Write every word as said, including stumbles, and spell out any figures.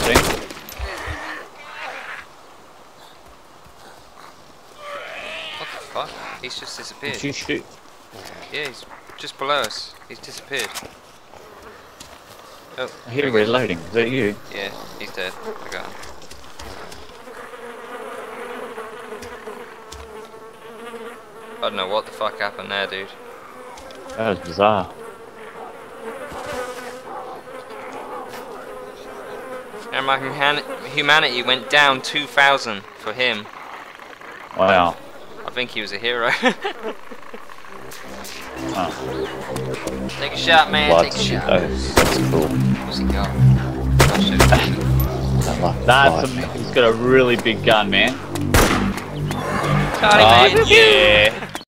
think. What the fuck? He's just disappeared. Did you shoot? Yeah, he's just below us. He's disappeared. Oh, I hear reloading. Is that you? yeah, he's dead. I got him. I don't know what the fuck happened there, dude. That was bizarre. And my human humanity went down two thousand for him. Wow. I think he was a hero. Oh. Take a shot, man. Blood. Take a shot. Oh, that's cool. What's he got? I should That like That's blood. a, he's got a really big gun, man. Got him, Oh, man. yeah.